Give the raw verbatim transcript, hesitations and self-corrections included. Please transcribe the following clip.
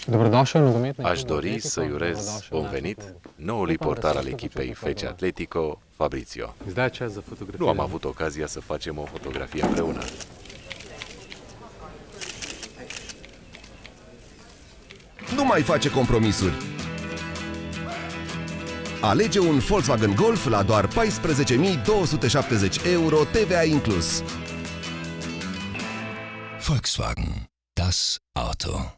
Aș dori să-i urez bun venit noului portar al echipei F C Atletico, Fabrizio. Nu am avut ocazia să facem o fotografie împreună. Nu mai face compromisuri! Alege un Volkswagen Golf la doar paisprezece mii două sute șaptezeci euro, T V A inclus. Volkswagen, das Auto.